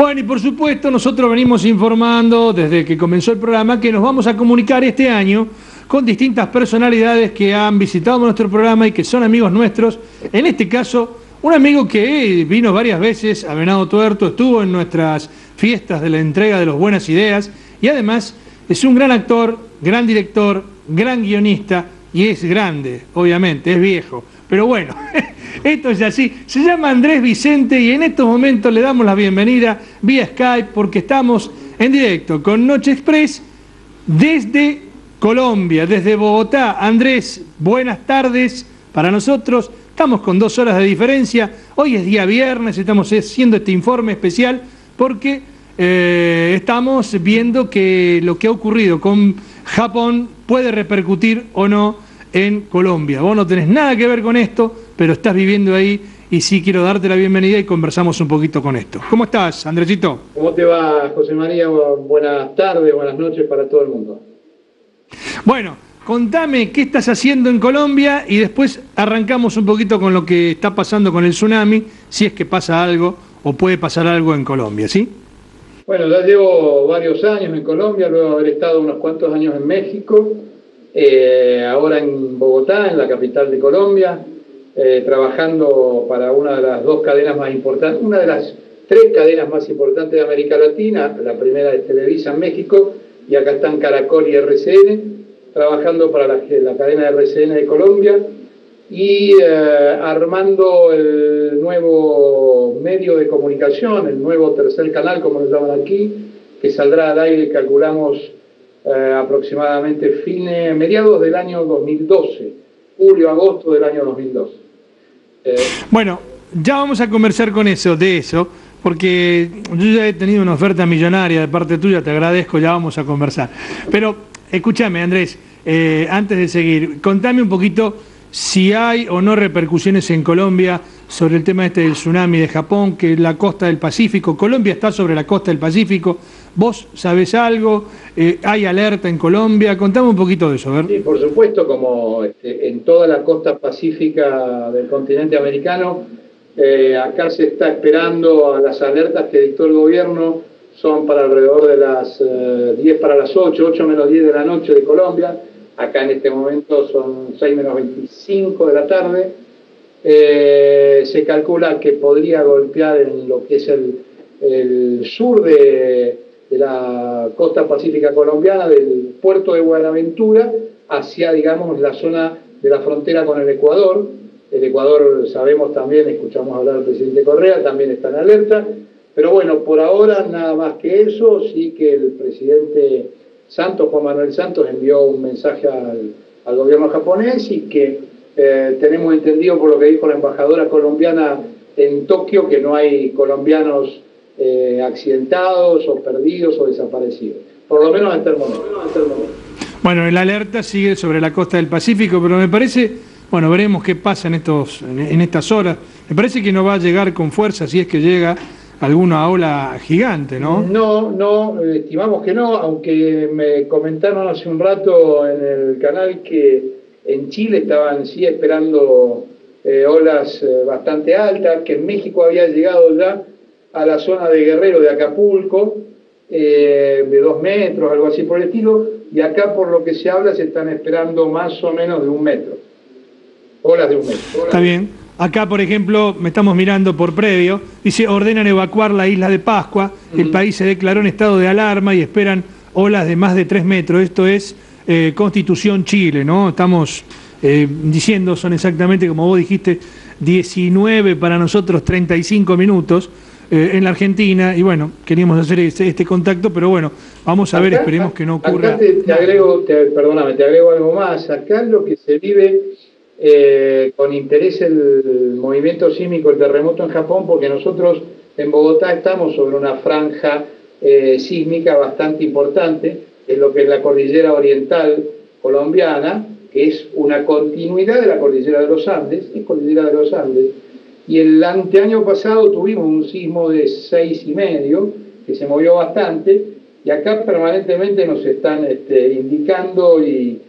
Bueno, y por supuesto nosotros venimos informando desde que comenzó el programa que nos vamos a comunicar este año con distintas personalidades que han visitado nuestro programa y que son amigos nuestros. En este caso, un amigo que vino varias veces a Venado Tuerto, estuvo en nuestras fiestas de la entrega de los Buenas Ideas y además es un gran actor, gran director, gran guionista y es grande, obviamente, es viejo. Pero bueno, esto es así. Se llama Andrés Vicente y en estos momentos le damos la bienvenida vía Skype porque estamos en directo con Noche Express desde Colombia, desde Bogotá. Andrés, buenas tardes para nosotros. Estamos con 2 horas de diferencia. Hoy es día viernes, estamos haciendo este informe especial porque estamos viendo que lo que ha ocurrido con Japón puede repercutir o no en Colombia. Vos no tenés nada que ver con esto, pero estás viviendo ahí y sí quiero darte la bienvenida y conversamos un poquito con esto. ¿Cómo estás, Andresito? ¿Cómo te va, José María? Buenas tardes, buenas noches para todo el mundo. Bueno, contame qué estás haciendo en Colombia y después arrancamos un poquito con lo que está pasando con el tsunami, si es que pasa algo o puede pasar algo en Colombia, ¿sí? Bueno, ya llevo varios años en Colombia, luego de haber estado unos cuantos años en México, ahora en Bogotá, en la capital de Colombia, trabajando para una de las 2 cadenas más importantes, una de las 3 cadenas más importantes de América Latina. La primera es Televisa en México y acá están Caracol y RCN, trabajando para la cadena RCN de Colombia y armando el nuevo medio de comunicación, el nuevo tercer canal, como lo llaman aquí, que saldrá al aire, calculamos, aproximadamente mediados del año 2012, julio-agosto del año 2012. Bueno, ya vamos a conversar de eso, porque yo ya he tenido una oferta millonaria de parte tuya, te agradezco, ya vamos a conversar. Pero escúchame, Andrés, antes de seguir, contame un poquito si hay o no repercusiones en Colombia sobre el tema del tsunami de Japón, que es la costa del Pacífico. Colombia está sobre la costa del Pacífico. ¿Vos sabés algo? ¿Hay alerta en Colombia? Contame un poquito de eso, a ver. Sí, por supuesto, como en toda la costa pacífica del continente americano, acá se está esperando a las alertas que dictó el gobierno, son para alrededor de las 10 para las 8 menos 10 de la noche de Colombia. Acá en este momento son 6 menos 25 de la tarde. Se calcula que podría golpear en lo que es el sur de la costa pacífica colombiana, del puerto de Buenaventura, hacia, digamos, la zona de la frontera con el Ecuador. El Ecuador, sabemos también, escuchamos hablar del presidente Correa, también está en alerta. Pero bueno, por ahora nada más que eso. Sí que el presidente Juan Manuel Santos, envió un mensaje al gobierno japonés y que tenemos entendido por lo que dijo la embajadora colombiana en Tokio que no hay colombianos accidentados o perdidos o desaparecidos, por lo menos hasta el momento. Bueno, el alerta sigue sobre la costa del Pacífico, pero me parece, bueno, veremos qué pasa en estas horas. Me parece que no va a llegar con fuerza, si es que llega alguna ola gigante, ¿no? No, estimamos que no, aunque me comentaron hace un rato en el canal que en Chile estaban sí esperando olas bastante altas, que en México había llegado ya a la zona de Guerrero, de Acapulco, de 2 metros, algo así por el estilo, y acá por lo que se habla se están esperando más o menos de 1 metro, olas de 1 metro. Está bien. Acá, por ejemplo, me estamos mirando por previo, dice, ordenan evacuar la isla de Pascua, el país se declaró en estado de alarma y esperan olas de más de 3 metros, esto es Constitución Chile, ¿no? Estamos diciendo, son exactamente, como vos dijiste, 19 para nosotros, 35 minutos en la Argentina, y bueno, queríamos hacer este contacto, pero bueno, vamos a ver, esperemos que no ocurra. Acá te agrego algo más, acá lo que se vive con interés el movimiento sísmico, el terremoto en Japón, porque nosotros en Bogotá estamos sobre una franja sísmica bastante importante, es lo que es la cordillera oriental colombiana, que es una continuidad de la cordillera de los Andes, y el anteaño pasado tuvimos un sismo de 6,5, que se movió bastante, y acá permanentemente nos están indicando y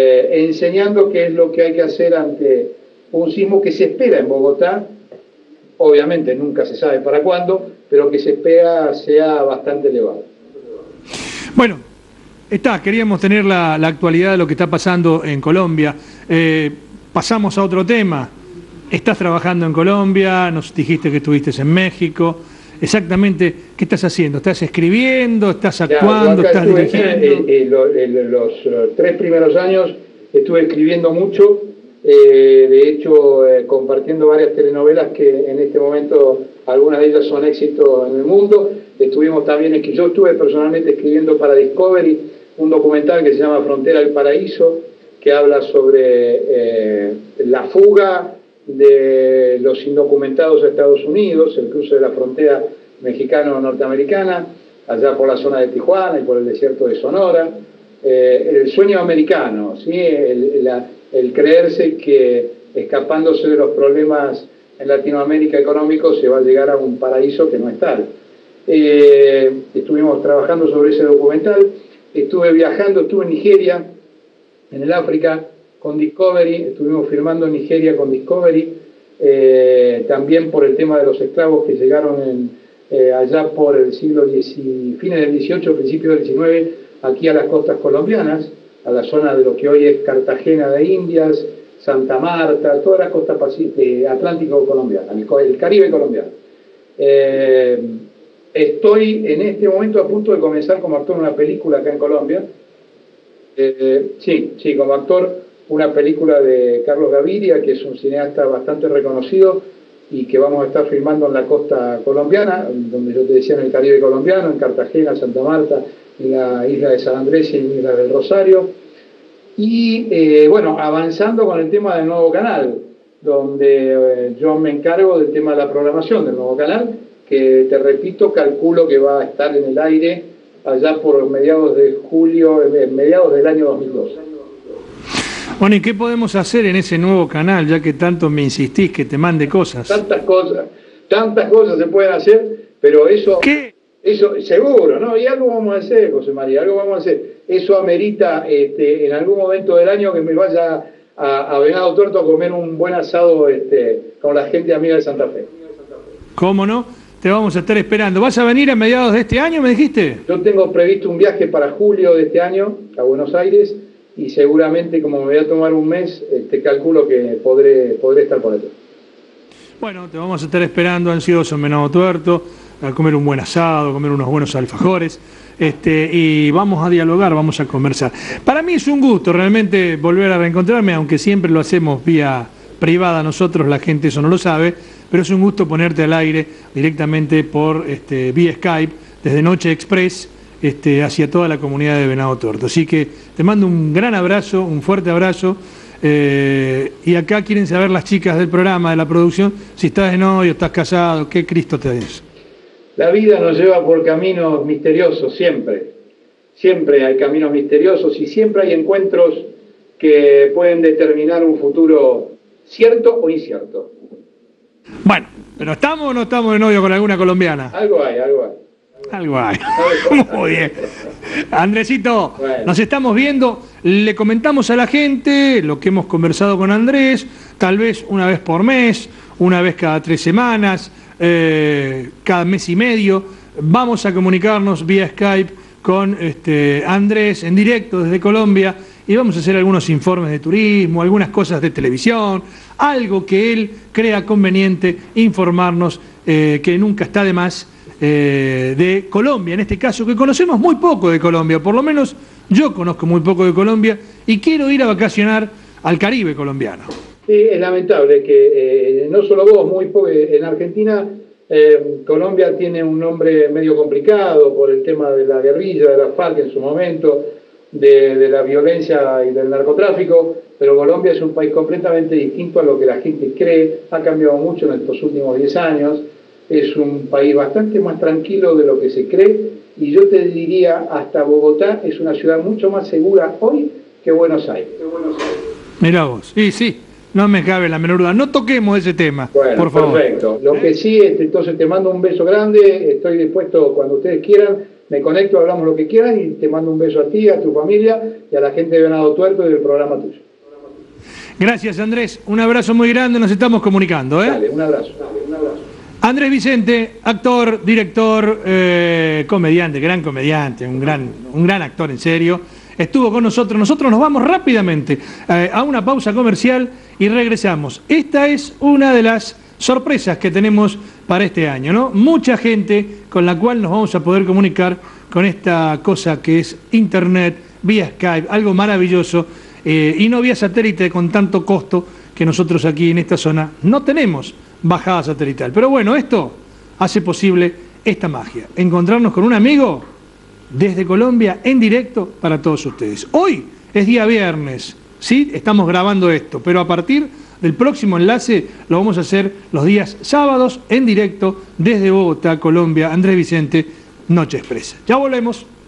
enseñando qué es lo que hay que hacer ante un sismo que se espera en Bogotá obviamente nunca se sabe para cuándo, pero que se espera sea bastante elevado. Bueno, queríamos tener la actualidad de lo que está pasando en Colombia. Pasamos a otro tema. Estás trabajando en Colombia, nos dijiste que estuviste en México. Exactamente, ¿qué estás haciendo? ¿Estás escribiendo? ¿Estás actuando? ¿Estás dirigiendo? Los 3 primeros años estuve escribiendo mucho, de hecho compartiendo varias telenovelas que en este momento algunas de ellas son éxitos en el mundo. Estuvimos también, yo estuve personalmente escribiendo para Discovery un documental que se llama Frontera al Paraíso, que habla sobre la fuga de los indocumentados a Estados Unidos, el cruce de la frontera mexicano-norteamericana, allá por la zona de Tijuana y por el desierto de Sonora. El sueño americano, ¿sí? El creerse que escapándose de los problemas en Latinoamérica económicos se va a llegar a un paraíso que no es tal. Estuvimos trabajando sobre ese documental, estuve viajando, estuve en Nigeria, en el África, con Discovery, estuvimos filmando en Nigeria con Discovery, también por el tema de los esclavos que llegaron allá por el siglo XIX, fines del XVIII, principios del XIX, aquí a las costas colombianas, a la zona de lo que hoy es Cartagena de Indias, Santa Marta, toda la costa atlántico colombiana, el Caribe colombiano. Estoy en este momento a punto de comenzar como actor en una película acá en Colombia. Sí, como actor, una película de Carlos Gaviria, que es un cineasta bastante reconocido y que vamos a estar filmando en la costa colombiana, donde yo te decía, en el Caribe colombiano, en Cartagena, Santa Marta, en la isla de San Andrés y en la isla del Rosario. Y bueno, avanzando con el tema del nuevo canal, donde yo me encargo del tema de la programación del nuevo canal, que te repito, calculo que va a estar en el aire allá por mediados de julio, mediados del año 2012. Bueno, ¿y qué podemos hacer en ese nuevo canal, ya que tanto me insistís que te mande cosas? Tantas cosas se pueden hacer, pero eso... ¿Qué? Eso seguro, ¿no? Y algo vamos a hacer, José María, algo vamos a hacer. Eso amerita en algún momento del año que me vaya a Venado Tuerto a comer un buen asado con la gente amiga de Santa Fe. ¿Cómo no? Te vamos a estar esperando. ¿Vas a venir a mediados de este año, me dijiste? Yo tengo previsto un viaje para julio de este año a Buenos Aires y seguramente, como me voy a tomar un mes, calculo que podré estar por allá. Bueno, te vamos a estar esperando ansioso en Venado Tuerto, a comer un buen asado, a comer unos buenos alfajores, y vamos a dialogar, vamos a conversar. Para mí es un gusto realmente volver a reencontrarme, aunque siempre lo hacemos vía privada nosotros, la gente eso no lo sabe, pero es un gusto ponerte al aire directamente por vía Skype, desde Noche Express, hacia toda la comunidad de Venado Tuerto. Así que te mando un gran abrazo, un fuerte abrazo. Y acá quieren saber las chicas del programa, de la producción, si estás de novio, estás casado, ¿qué Cristo te dice? La vida nos lleva por caminos misteriosos, siempre. Siempre hay caminos misteriosos y siempre hay encuentros que pueden determinar un futuro cierto o incierto. Bueno, ¿pero estamos o no estamos de novio con alguna colombiana? Algo hay. Algo hay. Muy bien. Andresito, bueno, nos estamos viendo. Le comentamos a la gente lo que hemos conversado con Andrés, tal vez una vez por mes, una vez cada 3 semanas, cada mes y medio. Vamos a comunicarnos vía Skype con Andrés en directo desde Colombia y vamos a hacer algunos informes de turismo, algunas cosas de televisión, algo que él crea conveniente informarnos, que nunca está de más, de Colombia, en este caso, que conocemos muy poco de Colombia, por lo menos yo conozco muy poco de Colombia y quiero ir a vacacionar al Caribe colombiano. Sí, es lamentable que no solo vos, muy poco, en Argentina Colombia tiene un nombre medio complicado por el tema de la guerrilla, de la FARC en su momento, de la violencia y del narcotráfico, pero Colombia es un país completamente distinto a lo que la gente cree, ha cambiado mucho en estos últimos 10 años, es un país bastante más tranquilo de lo que se cree y yo te diría hasta Bogotá es una ciudad mucho más segura hoy que Buenos Aires. Mirá vos, sí, no me cabe la menor duda, no toquemos ese tema, bueno, por favor. Perfecto, lo que sí, entonces te mando un beso grande, estoy dispuesto cuando ustedes quieran, me conecto, hablamos lo que quieran y te mando un beso a ti, a tu familia y a la gente de Venado Tuerto y del programa tuyo. Gracias Andrés, un abrazo muy grande, nos estamos comunicando. Dale, un abrazo. Andrés Vicente, actor, director, comediante, gran comediante, un gran actor en serio, estuvo con nosotros. Nosotros nos vamos rápidamente a una pausa comercial y regresamos. Esta es una de las sorpresas que tenemos para este año, ¿no? Mucha gente con la cual nos vamos a poder comunicar con esta cosa que es Internet, vía Skype, algo maravilloso, y no vía satélite con tanto costo que nosotros aquí en esta zona no tenemos bajada satelital. Pero bueno, esto hace posible esta magia, encontrarnos con un amigo desde Colombia en directo para todos ustedes. Hoy es día viernes, ¿sí? Estamos grabando esto, pero a partir del próximo enlace lo vamos a hacer los días sábados en directo desde Bogotá, Colombia. Andrés Vicente, Noche Expresa. Ya volvemos.